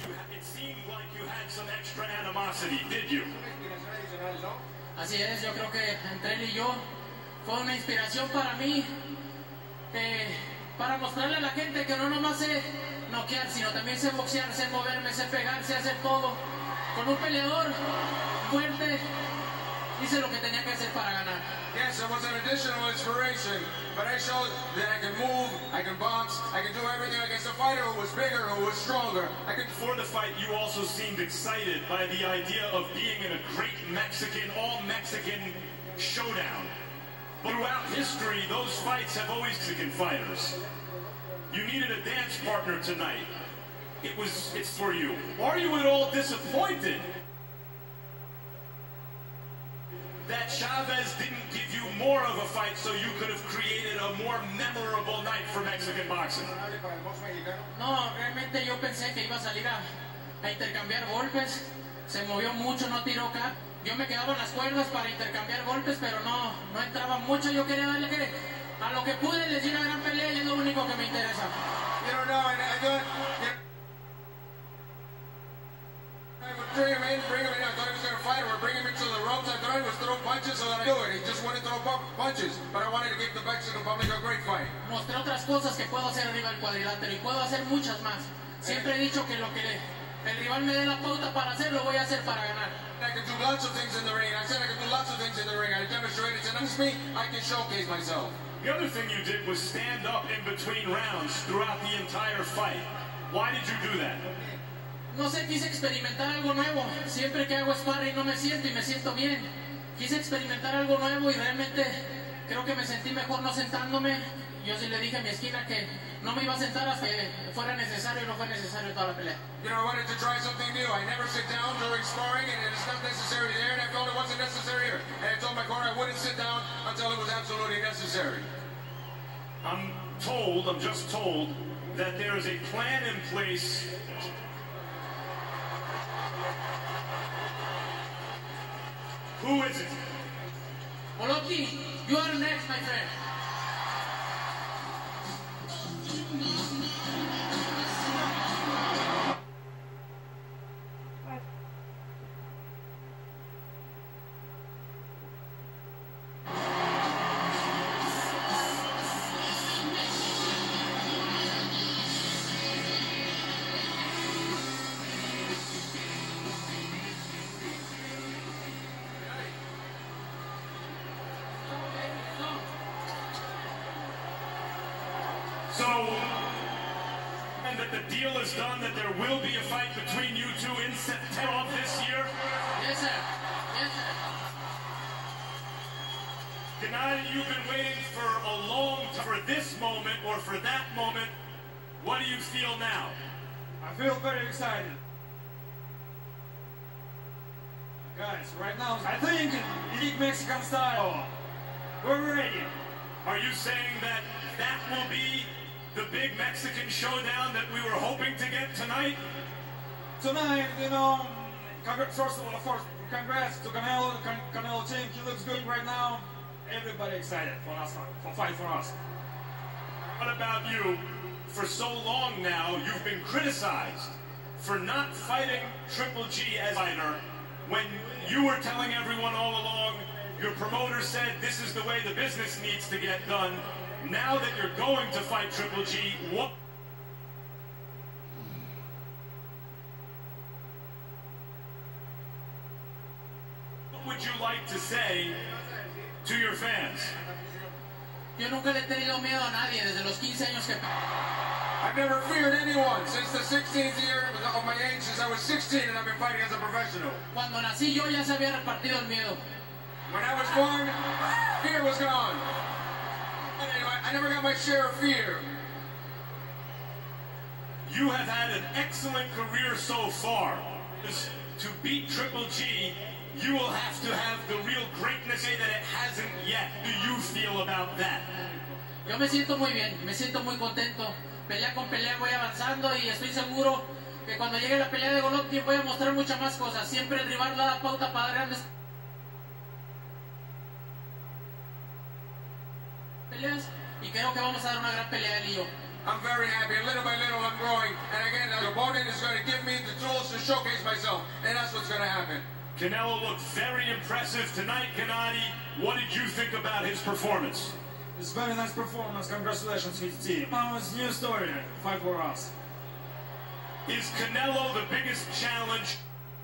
It seemed like you had some extra animosity, did you? Así es, yo creo que entre él y yo fue una inspiración para mí, para mostrarle a la gente que no nomás sé noquear, sino también sé boxear, sé moverme, sé pegar, sé hacer todo. Con un peleador fuerte hice lo que tenía que hacer para ganar. Yes, it was an additional inspiration, but I showed that I can move, I can box, I can do everything against a fighter who was bigger, who was stronger. Before the fight, you also seemed excited by the idea of being in a great Mexican, all-Mexican showdown. But throughout history, those fights have always Mexican fighters. You needed a dance partner tonight. It's for you. Are you at all disappointed that Chavez didn't give you more of a fight so you could have created a more memorable night for Mexican boxing? No, realmente yo pensé que iba a salir a intercambiar golpes. Se movió mucho, no tiró cap. Yo me quedaba en las cuerdas para intercambiar golpes, pero no entraba mucho. Yo quería darle a lo que pude, les di una gran pelea y es lo único que me interesa. You don't know, and I thought, I would bring him in. I thought he was going to fight, or bring him into the ropes. I thought he was throw punches so that I do it. He just wanted to throw punches, but I wanted to give the Mexican public a great fight. Mostré otras cosas que puedo hacer arriba del cuadrilátero y puedo hacer muchas más. Siempre he dicho que lo que el rival me dé la pauta para hacer, lo voy a hacer para ganar. I can do lots of things in the ring. I said I can do lots of things in the ring. I demonstrated to me I can showcase myself. The other thing you did was stand up in between rounds throughout the entire fight. Why did you do that? No sé, quise experimentar algo nuevo. Siempre que hago sparring no me siento y me siento bien. Quise experimentar algo nuevo y realmente creo que me sentí mejor no sentándome. Yo sí le dije a mi esquina que no me iba a sentar hasta que fuera necesario y no fue necesario toda la pelea. You know, I wanted to try something new. I never sit down during sparring, and it's not necessary there, and I felt it wasn't necessary here. And I told my corner I wouldn't sit down until it was absolutely necessary. I'm just told, that there is a plan in place. Who is it? Golovkin, you are next, my friend. So, and that the deal is done, that there will be a fight between you two in September of this year? Yes, sir. Yes, sir. Gennady, you've been waiting for a long time for this moment or for that moment. What do you feel now? I feel very excited. Guys, right now, I think unique Mexican style. We're ready. Are you saying that that will be the big Mexican showdown that we were hoping to get tonight? Tonight, you know, first of all, congrats to Canelo, Canelo team. He looks good right now. Everybody excited for us, for fight for us. What about you? For so long now, you've been criticized for not fighting Triple G as a fighter when you were telling everyone all along, your promoter said this is the way the business needs to get done. Now that you're going to fight Triple G, what would you like to say to your fans? Yo nunca le he tenido miedo a nadie desde los 15 años que... I've never feared anyone since the 16th year of my age, since I was 16 and I've been fighting as a professional. Cuando nací yo ya se había repartido el miedo. When I was born, fear was gone. Anyway, I never got my share of fear. You have had an excellent career so far. To beat Triple G, you will have to have the real greatness that it hasn't yet. Do you feel about that? Yo me siento muy bien, me siento muy contento. Pelea con pelea voy avanzando y estoy seguro que cuando llegue la pelea de Golovkin voy a mostrar muchas más cosas. Siempre el rival da pauta para dar grandes peleas y creo que vamos a dar una gran pelea él y yo. I'm very happy. Little by little, I'm growing. And again, the opponent is going to give me the showcase myself, and that's what's going to happen. Canelo looked very impressive tonight, Gennady. What did you think about his performance? It's a very nice performance. Congratulations to his team. Now it's a new story. Fight for us. Is Canelo the biggest challenge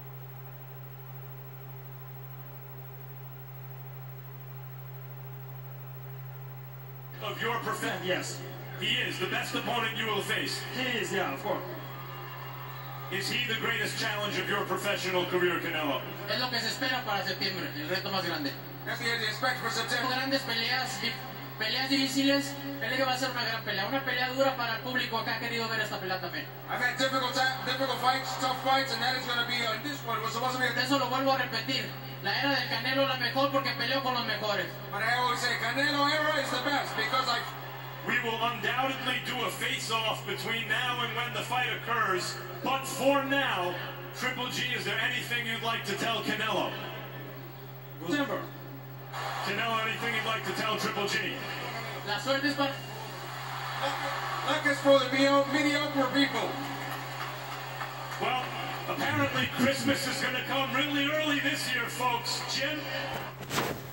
of your profession? Yes. He is the best opponent you will face. He is, yeah, of course. Is he the greatest challenge of your professional career, Canelo? Es lo que se espera para septiembre, el reto más grande. That's the expect for September. Grandes peleas, peleas difíciles, pelea que va a ser una gran pelea. Una pelea dura para el público que ha querido ver esta pelea también. I've had difficult fights, tough fights, and that is going to be this one. Was supposed to be. Eso lo vuelvo a repetir. La era del Canelo la mejor porque peleó con los mejores. But I always say Canelo era is the best because We will undoubtedly do a face-off between now and when the fight occurs. But for now, Triple G, is there anything you'd like to tell Canelo? December. Canelo, anything you'd like to tell Triple G? La suerte es para... luck is for the mediocre people. Well, apparently Christmas is going to come really early this year, folks. Jim?